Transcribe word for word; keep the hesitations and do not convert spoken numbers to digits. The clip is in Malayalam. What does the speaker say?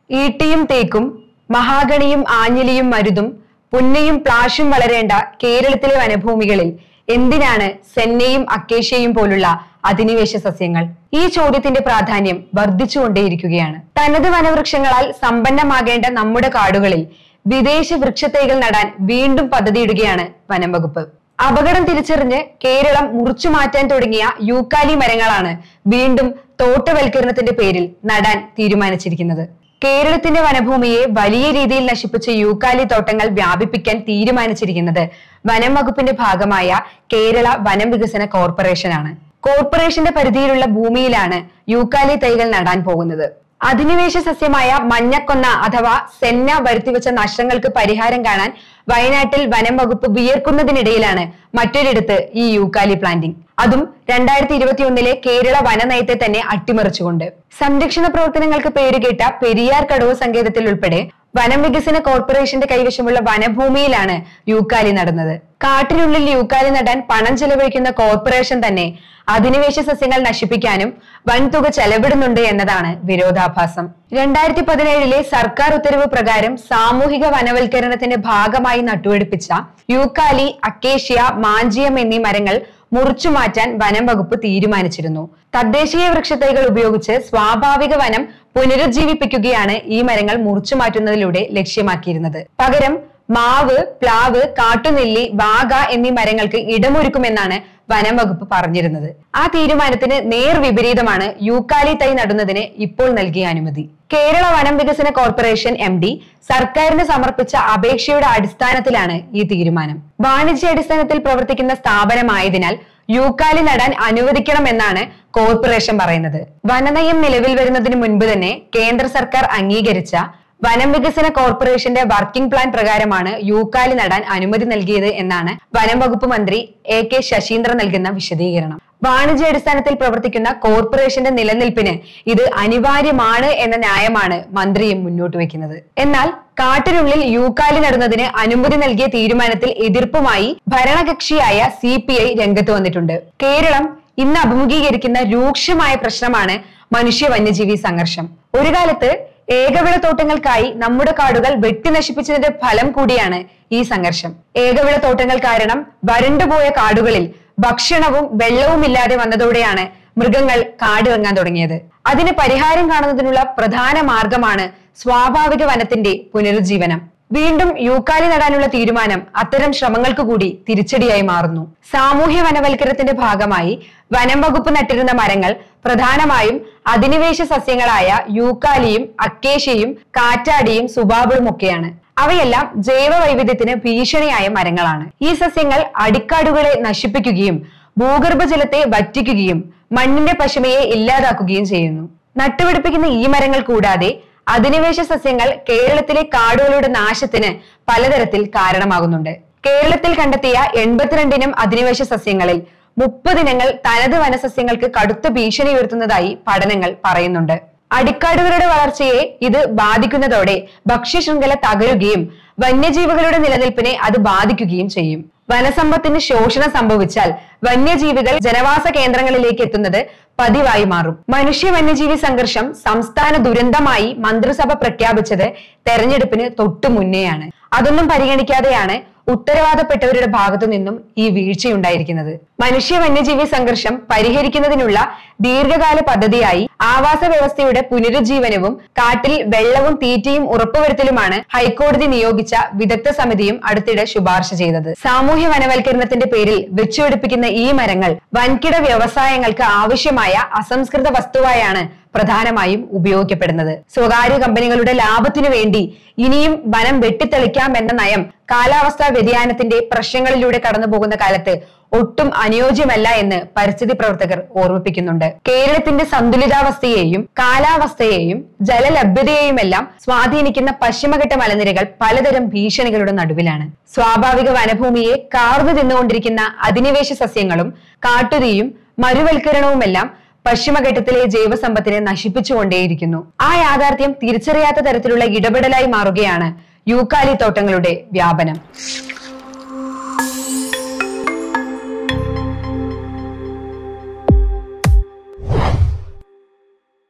ഈട്ടിയും തേക്കും മഹാഗണിയും ആഞ്ഞിലിയും മരുതും പുന്നയും പ്ലാഷും വളരേണ്ട കേരളത്തിലെ വനഭൂമികളിൽ എന്തിനാണ് സെന്നയും അക്കേഷ്യയും പോലുള്ള അധിനിവേശ സസ്യങ്ങൾ? ഈ ചോദ്യത്തിന്റെ പ്രാധാന്യം വർദ്ധിച്ചുകൊണ്ടേയിരിക്കുകയാണ്. തനത് വനവൃക്ഷങ്ങളാൽ സമ്പന്നമാകേണ്ട നമ്മുടെ കാടുകളിൽ വിദേശ വൃക്ഷത്തൈകൾ നടാൻ വീണ്ടും പദ്ധതിയിടുകയാണ് വനം വകുപ്പ്. അപകടം തിരിച്ചറിഞ്ഞ് കേരളം മുറിച്ചു മാറ്റാൻ തുടങ്ങിയ യൂക്കാലി മരങ്ങളാണ് വീണ്ടും തോട്ടവൽക്കരണത്തിന്റെ പേരിൽ നടാൻ തീരുമാനിച്ചിരിക്കുന്നത്. കേരളത്തിന്റെ വനഭൂമിയെ വലിയ രീതിയിൽ നശിപ്പിച്ച യൂക്കാലി തോട്ടങ്ങൾ വ്യാപിപ്പിക്കാൻ തീരുമാനിച്ചിരിക്കുന്നത് വനം വകുപ്പിന്റെ ഭാഗമായ കേരള വനം വികസന കോർപ്പറേഷനാണ്. കോർപ്പറേഷന്റെ പരിധിയിലുള്ള ഭൂമിയിലാണ് യൂക്കാലി തൈകൾ നടാൻ പോകുന്നത്. അധിനിവേശ സസ്യമായ മഞ്ഞക്കൊന്ന അഥവാ സെന്ന വരുത്തിവെച്ച നഷ്ടങ്ങൾക്ക് പരിഹാരം കാണാൻ വയനാട്ടിൽ വനം വകുപ്പ് വിയർക്കുന്നതിനിടയിലാണ് മറ്റൊരിടത്ത് ഈ യൂക്കാലി പ്ലാന്റിംഗ്, അതും രണ്ടായിരത്തി ഇരുപത്തി ഒന്നിലെ കേരള വനനയത്തെ തന്നെ അട്ടിമറിച്ചുകൊണ്ട്. സംരക്ഷണ പ്രവർത്തനങ്ങൾക്ക് പേരുകേട്ട പെരിയാർ കടുവ സങ്കേതത്തിൽ ഉൾപ്പെടെ വനം വികസന കോർപ്പറേഷന്റെ കൈവശമുള്ള വനഭൂമിയിലാണ് യൂക്കാലി നടുന്നത്. കാട്ടിനുള്ളിൽ യൂക്കാലി നടാൻ പണം ചെലവഴിക്കുന്ന കോർപ്പറേഷൻ തന്നെ അധിനിവേശ സസ്യങ്ങൾ നശിപ്പിക്കാനും വൻതുക ചെലവിടുന്നുണ്ട് എന്നതാണ് വിരോധാഭാസം. രണ്ടായിരത്തി പതിനേഴിലെ സർക്കാർ ഉത്തരവ് പ്രകാരം സാമൂഹിക വനവൽക്കരണത്തിന്റെ ഭാഗമായി നട്ടുപിടിപ്പിച്ച യൂക്കാലി, അക്കേഷ്യ, മാഞ്ചിയം എന്നീ മരങ്ങൾ മുറിച്ചു മാറ്റാൻ വനം വകുപ്പ് തീരുമാനിച്ചിരുന്നു. തദ്ദേശീയ വൃക്ഷത്തൈകൾ ഉപയോഗിച്ച് സ്വാഭാവിക വനം പുനരുജ്ജീവിപ്പിക്കുകയാണ് ഈ മരങ്ങൾ മുറിച്ചു മാറ്റുന്നതിലൂടെ ലക്ഷ്യമാക്കിയിരുന്നത്. പകരം മാവ്, പ്ലാവ്, കാട്ടുനെല്ലി, വാഗ എന്നീ മരങ്ങൾക്ക് ഇടമൊരുക്കുമെന്നാണ് വനം വകുപ്പ് പറഞ്ഞിരുന്നത്. ആ തീരുമാനത്തിന് നേർ വിപരീതമാണ് യൂക്കാലി തൈ നടുന്നതിന് ഇപ്പോൾ നൽകിയ അനുമതി. കേരള വനം വികസന കോർപ്പറേഷൻ എം ഡി സർക്കാരിന് സമർപ്പിച്ച അപേക്ഷയുടെ അടിസ്ഥാനത്തിലാണ് ഈ തീരുമാനം. വാണിജ്യാടിസ്ഥാനത്തിൽ പ്രവർത്തിക്കുന്ന സ്ഥാപനമായതിനാൽ യൂക്കാലി നടാൻ അനുവദിക്കണമെന്നാണ് കോർപ്പറേഷൻ പറയുന്നത്. വനനയം നിലവിൽ വരുന്നതിന് മുൻപ് തന്നെ കേന്ദ്ര സർക്കാർ അംഗീകരിച്ച വനം വികസന കോർപ്പറേഷന്റെ വർക്കിംഗ് പ്ലാൻ പ്രകാരമാണ് യൂക്കാലി നടാൻ അനുമതി നൽകിയത് എന്നാണ് വനം വകുപ്പ് മന്ത്രി എ കെ ശശീന്ദ്രൻ നൽകുന്ന വിശദീകരണം. വാണിജ്യാടിസ്ഥാനത്തിൽ പ്രവർത്തിക്കുന്ന കോർപ്പറേഷന്റെ നിലനിൽപ്പിന് ഇത് അനിവാര്യമാണ് എന്ന ന്യായമാണ് മന്ത്രിയും മുന്നോട്ട് വെക്കുന്നത്. എന്നാൽ കാട്ടിനുള്ളിൽ യൂക്കാലി നടുന്നതിന് അനുമതി നൽകിയ തീരുമാനത്തിൽ എതിർപ്പുമായി ഭരണകക്ഷിയായ സി പി ഐ രംഗത്ത് വന്നിട്ടുണ്ട്. കേരളം ഇന്ന് അഭിമുഖീകരിക്കുന്ന രൂക്ഷമായ പ്രശ്നമാണ് മനുഷ്യ വന്യജീവി സംഘർഷം. ഒരു കാലത്ത് ഏകവിള തോട്ടങ്ങൾക്കായി നമ്മുടെ കാടുകൾ വെട്ടി നശിപ്പിച്ചതിന്റെ ഫലം കൂടിയാണ് ഈ സംഘർഷം. ഏകവിള തോട്ടങ്ങൾ കാരണം വരണ്ടുപോയ കാടുകളിൽ ഭക്ഷണവും വെള്ളവും ഇല്ലാതെ വന്നതോടെയാണ് മൃഗങ്ങൾ കാടിറങ്ങാൻ തുടങ്ങിയത്. അതിന് പരിഹാരം കാണുന്നതിനുള്ള പ്രധാന മാർഗമാണ് സ്വാഭാവിക വനത്തിന്റെ പുനരുജ്ജീവനം. വീണ്ടും യൂക്കാലി നടാനുള്ള തീരുമാനം അത്തരം ശ്രമങ്ങൾക്ക് കൂടി തിരിച്ചടിയായി മാറുന്നു. സാമൂഹ്യ വനവൽക്കരണത്തിന്റെ ഭാഗമായി വനം വകുപ്പ് നട്ടിരുന്ന മരങ്ങൾ പ്രധാനമായും അധിനിവേശ സസ്യങ്ങളായ യൂക്കാലിയും, അക്കേഷ്യയും, കാറ്റാടിയും, സുബാബിളും ഒക്കെയാണ്. അവയെല്ലാം ജൈവ വൈവിധ്യത്തിന് ഭീഷണിയായ മരങ്ങളാണ്. ഈ സസ്യങ്ങൾ അടിക്കാടുകളെ നശിപ്പിക്കുകയും ഭൂഗർഭജലത്തെ വറ്റിക്കുകയും മണ്ണിന്റെ പശിമയെ ഇല്ലാതാക്കുകയും ചെയ്യുന്നു. നട്ടുപിടിപ്പിക്കുന്ന ഈ മരങ്ങൾ കൂടാതെ അധിനിവേശ സസ്യങ്ങൾ കേരളത്തിലെ കാടുകളുടെ നാശത്തിന് പലതരത്തിൽ കാരണമാകുന്നുണ്ട്. കേരളത്തിൽ കണ്ടെത്തിയ എൺപത്തിരണ്ടിനം അധിനിവേശ സസ്യങ്ങളിൽ മുപ്പതിനങ്ങൾ തനത് വനസസ്യങ്ങൾക്ക് കടുത്ത ഭീഷണി ഉയർത്തുന്നതായി പഠനങ്ങൾ പറയുന്നുണ്ട്. അടിക്കാടുകളുടെ വളർച്ചയെ ഇത് ബാധിക്കുന്നതോടെ ഭക്ഷ്യശൃംഖല തകരുകയും വന്യജീവികളുടെ നിലനിൽപ്പിനെ അത് ബാധിക്കുകയും ചെയ്യും. വനസമ്പത്തിന് ശോഷണം സംഭവിച്ചാൽ വന്യജീവികൾ ജനവാസ കേന്ദ്രങ്ങളിലേക്ക് എത്തുന്നത് പതിവായി മാറും. മനുഷ്യ വന്യജീവി സംഘർഷം സംസ്ഥാന ദുരന്തമായി മന്ത്രിസഭ പ്രഖ്യാപിച്ചത് തെരഞ്ഞെടുപ്പിന് തൊട്ടു മുന്നേയാണ്. അതൊന്നും പരിഗണിക്കാതെയാണ് ഉത്തരവാദപ്പെട്ടവരുടെ ഭാഗത്തു നിന്നും ഈ വീഴ്ചയുണ്ടായിരിക്കുന്നത്. മനുഷ്യ വന്യജീവി സംഘർഷം പരിഹരിക്കുന്നതിനുള്ള ദീർഘകാല പദ്ധതിയായി ആവാസ വ്യവസ്ഥയുടെ പുനരുജ്ജീവനവും കാട്ടിൽ വെള്ളവും തീറ്റയും ഉറപ്പുവരുത്തലുമാണ് ഹൈക്കോടതി നിയോഗിച്ച വിദഗ്ധ സമിതിയും അടുത്തിടെ ശുപാർശ ചെയ്തത്. സാമൂഹ്യ വനവൽക്കരണത്തിന്റെ പേരിൽ വെച്ചുപിടിപ്പിക്കുന്ന ഈ മരങ്ങൾ വൻകിട വ്യവസായങ്ങൾക്ക് ആവശ്യമായ അസംസ്കൃത വസ്തുവായാണ് പ്രധാനമായും ഉപയോഗിക്കപ്പെടുന്നത്. സ്വകാര്യ കമ്പനികളുടെ ലാഭത്തിനു വേണ്ടി ഇനിയും വനം വെട്ടിത്തെളിക്കാം എന്ന നയം കാലാവസ്ഥാ വ്യതിയാനത്തിന്റെ പ്രശ്നങ്ങളിലൂടെ കടന്നു പോകുന്ന കാലത്ത് ഒട്ടും അനുയോജ്യമല്ല എന്ന് പരിസ്ഥിതി പ്രവർത്തകർ ഓർമ്മിപ്പിക്കുന്നുണ്ട്. കേരളത്തിന്റെ സന്തുലിതാവസ്ഥയെയും കാലാവസ്ഥയെയും ജലലഭ്യതയെയുമെല്ലാം സ്വാധീനിക്കുന്ന പശ്ചിമഘട്ട മലനിരകൾ പലതരം ഭീഷണികളുടെ നടുവിലാണ്. സ്വാഭാവിക വനഭൂമിയെ കാർന്നു തിന്നുകൊണ്ടിരിക്കുന്ന അധിനിവേശ സസ്യങ്ങളും കാട്ടുതീയും മരുവൽക്കരണവുമെല്ലാം പശ്ചിമഘട്ടത്തിലെ ജൈവസമ്പത്തിനെ നശിപ്പിച്ചുകൊണ്ടേയിരിക്കുന്നു. ആ യാഥാർത്ഥ്യം തിരിച്ചറിയാത്ത തരത്തിലുള്ള ഇടപെടലായി മാറുകയാണ് യൂക്കാലി തോട്ടങ്ങളുടെ വ്യാപനം.